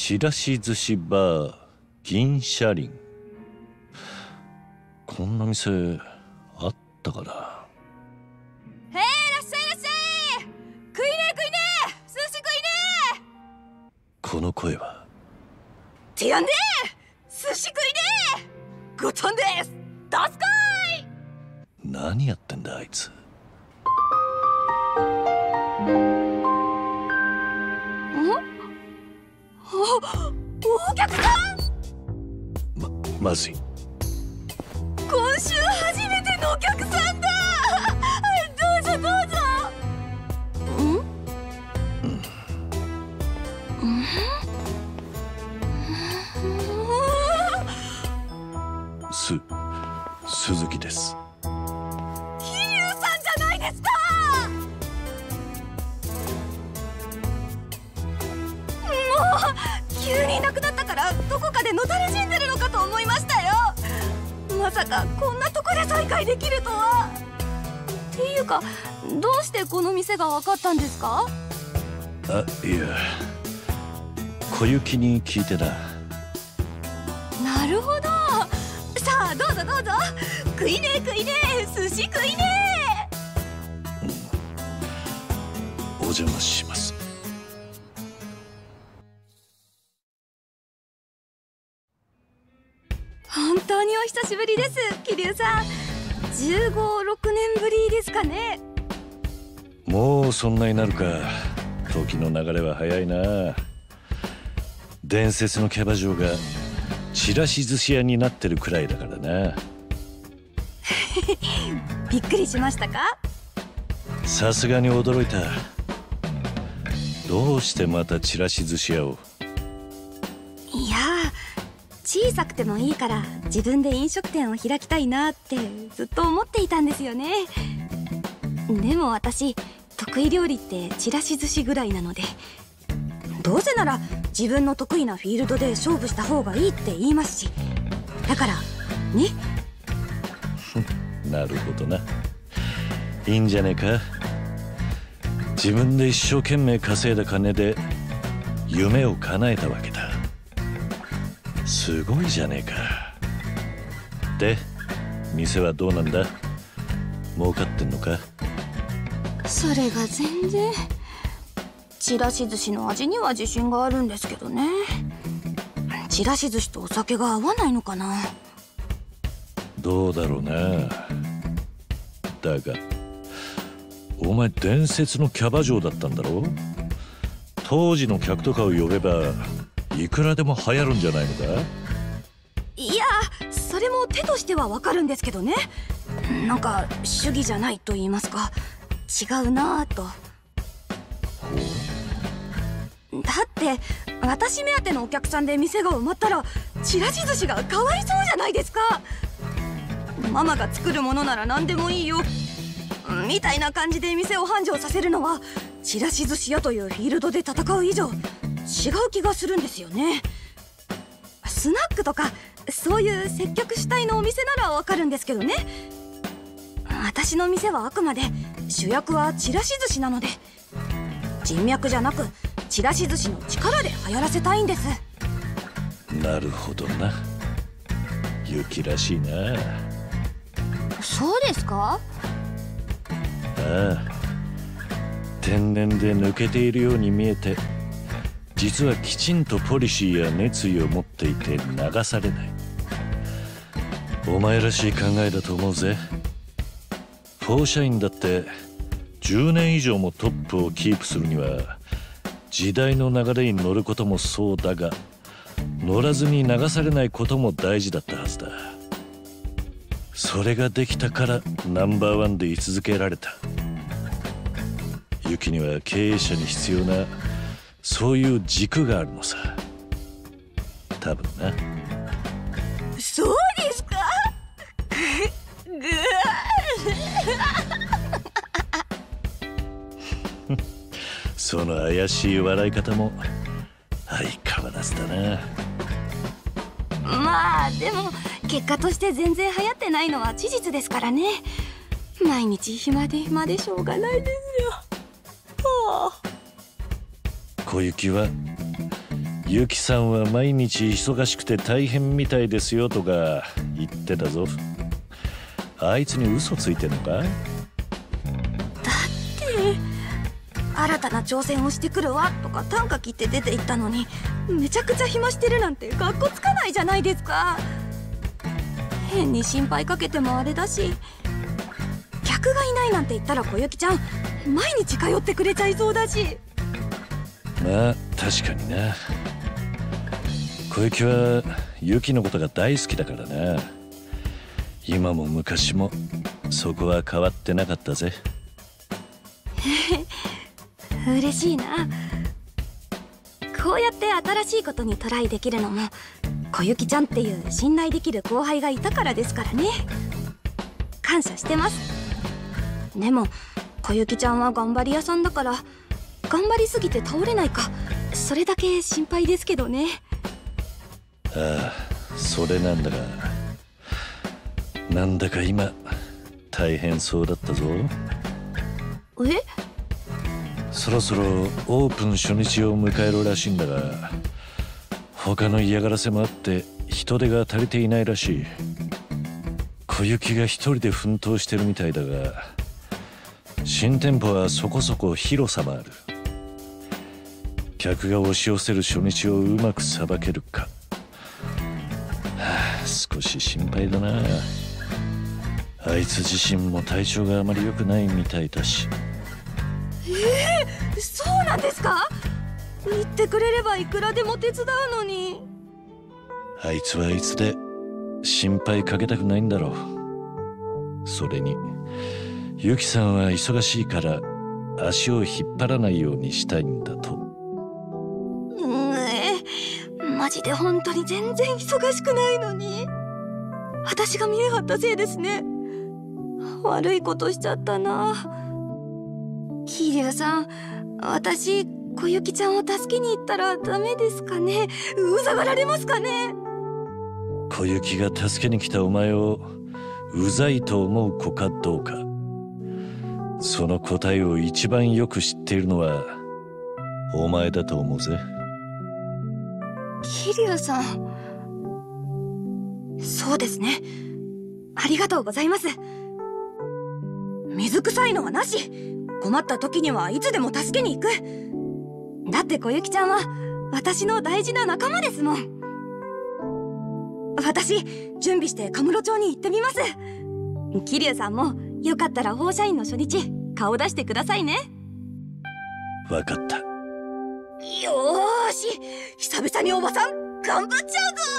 ちらし寿司バー銀シャリン。こんな店あったかな。 へえ、いらっしゃいいらっしゃい。食いねえ食いねえ、寿司食いねえ。 この声は。 てやんで寿司食いねえ。ごとんです。どすこい。 何やってんだあいつ。 お客さん。まずい。 今週初めてのお客さんだ。どうぞどうぞ。 鈴木です。 桐生さんじゃないですか。もう急にいなくなったからどこかでのたれ死んでるのかと思いましたよ。まさかこんなとこで再会できるとは。っていうか、どうしてこの店が分かったんですか？ いや、小雪に聞いてな。 なるほど。さあどうぞどうぞ。食いねえ食いねえ、寿司食いねえ。お邪魔します。 本当にお久しぶりです、桐生さん。15、6年ぶりですかね。 もうそんなになるか。時の流れは早いな。伝説のキャバ嬢がちらし寿司屋になってるくらいだからな。 びっくりしましたか？ さすがに驚いた。どうしてまたちらし寿司屋を？ いや、小さくてもいいから自分で飲食店を開きたいなってずっと思っていたんですよね。でも私、得意料理ってちらし寿司ぐらいなので、どうせなら自分の得意なフィールドで勝負した方がいいって言いますし、だからね。 なるほどな。いいんじゃねえか。自分で一生懸命稼いだ金で夢を叶えたわけだ。すごいじゃねえか。で、店はどうなんだ？儲かってんのか？ それが全然。ちらし寿司の味には自信があるんですけどね。ちらし寿司とお酒が合わないのかな。 どうだろうな。だがお前伝説のキャバ嬢だったんだろ。当時の客とかを呼べばいくらでも流行るんじゃないのか。 いや、それも手としてはわかるんですけどね。なんか主義じゃないと言いますか、違うなぁと。だって私目当てのお客さんで店が埋まったらちらし寿司が変わりそうじゃないですか。ママが作るものなら何でもいいよみたいな感じで店を繁盛させるのは、ちらし寿司屋というフィールドで戦う以上違う気がするんですよね。スナックとかそういう接客主体のお店ならわかるんですけどね。私の店はあくまで主役はちらし寿司なので、人脈じゃなくちらし寿司の力で流行らせたいんです。 なるほどな。ユキらしいな。 そうですか？ ああ、天然で抜けているように見えて、実はきちんとポリシーや熱意を持っていて流されない。お前らしい考えだと思うぜ。フォーシャインだって10年以上もトップをキープするには、時代の流れに乗ることもそうだが、乗らずに流されないことも大事だったはずだ。それができたからナンバーワンで居続けられた。ユキには経営者に必要なそういう軸があるのさ、多分な。 そうですか？ その怪しい笑い方も相変わらずだな。 まあでも結果として全然流行ってないのは事実ですからね。毎日暇で暇でしょうがないですよ。 小雪はユキさんは毎日忙しくて大変みたいですよとか言ってたぞ。あいつに嘘ついてんのか？ だって新たな挑戦をしてくるわとか短歌切って出て行ったのに、めちゃくちゃ暇してるなんてかっこつかないじゃないですか。変に心配かけてもあれだし、客がいないなんて言ったら小雪ちゃん毎日通ってくれちゃいそうだし。 まあ確かにな。小雪はユキのことが大好きだからな。今も昔もそこは変わってなかったぜ。 嬉しいな。こうやって新しいことにトライできるのも小雪ちゃんっていう信頼できる後輩がいたからですからね。感謝してます。でも小雪ちゃんは頑張り屋さんだから、頑張りすぎて倒れないか、それだけ心配ですけどね。 ああ、それなんだが、なんだか今大変そうだったぞ。 え？ そろそろオープン初日を迎えるらしいんだが、他の嫌がらせもあって人手が足りていないらしい。小雪が一人で奮闘してるみたいだが、新店舗はそこそこ広さもある。客が押し寄せる初日をうまくさばけるか、少し心配だな。あいつ自身も体調があまり良くないみたいだし。 そうなんですか？言ってくれればいくらでも手伝うのに。 あいつはあいつで心配かけたくないんだろう。それにユキさんは忙しいから足を引っ張らないようにしたいんだと。 マジで本当に全然忙しくないのに。私が見え張ったせいですね。悪いことしちゃったな。桐生さん、私小雪ちゃんを助けに行ったらダメですかね？うざがられますかね？ 小雪が助けに来たお前をうざいと思う子かどうか、その答えを一番よく知っているのはお前だと思うぜ。 桐生さん、そうですね。ありがとうございます。水臭いのはなし。困った時にはいつでも助けに行く。だって小雪ちゃんは私の大事な仲間ですもん。私、準備してカムロ町に行ってみます。桐生さんもよかったら放射員の初日顔出してくださいね。 わかった。 よーし、久々におばさん頑張っちゃうぞ。